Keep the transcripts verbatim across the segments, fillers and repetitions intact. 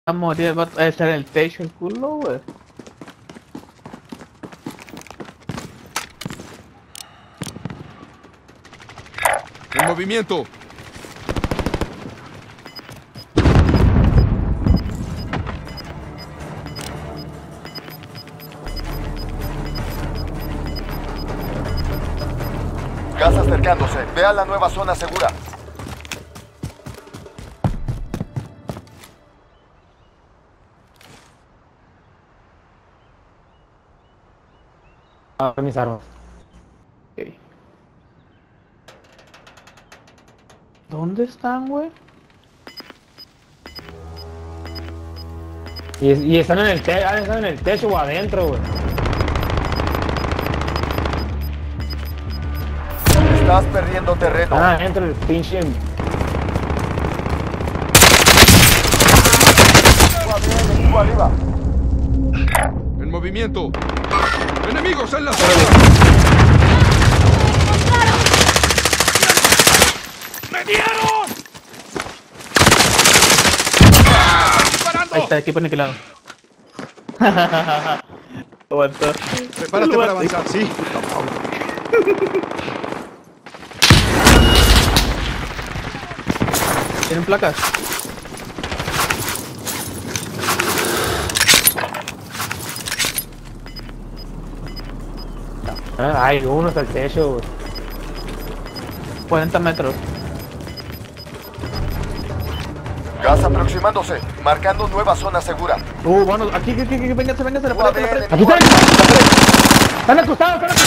A morir, va a estar en el techo el culo, güey. En movimiento. Gas acercándose. Vea la nueva zona segura. Ah, mis armas. Ok. ¿Dónde están, güey? Y, y están en el techo, están en el techo o adentro, güey. Estás perdiendo terreno. Están adentro del pinche. Equipo bien, equipo arriba. En movimiento. Enemigos en la zona. ¡Me dieron! ¡Disparando! Ahí está, equipo aniquilado. Aguantó. Prepárate para avanzar, sí. ¿Tienen placas? Ah, hay uno hasta el techo, güey. cuarenta metros. Gas aproximándose. Marcando nueva zona segura. Uh, bueno, aquí, aquí, aquí, aquí, véngase, véngase, la pared, la pared. Aquí están, están acostados, están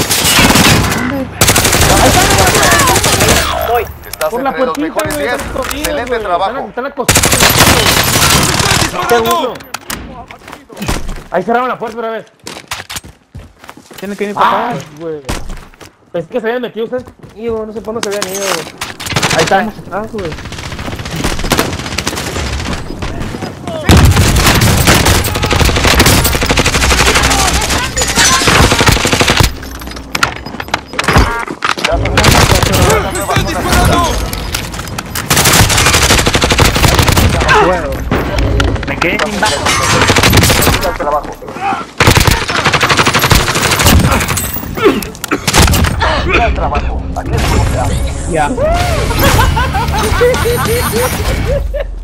acostados. Estás Por la entre los puertita, mejores güey, diez. están escondidos, Excelente güey. trabajo. Están, están acostados. ¡Disparando! Ahí cerraron la puerta otra vez. Tienen que ir para Ay, acá. güey. Pensé que se habían metido ustedes. Ido, no sé por dónde se habían ido, güey. Ahí están. Ah, güey. ¡Están disparando! Me quedé sin balas. Buen trabajo. Buen trabajo. Aquí es como se hace. Ya.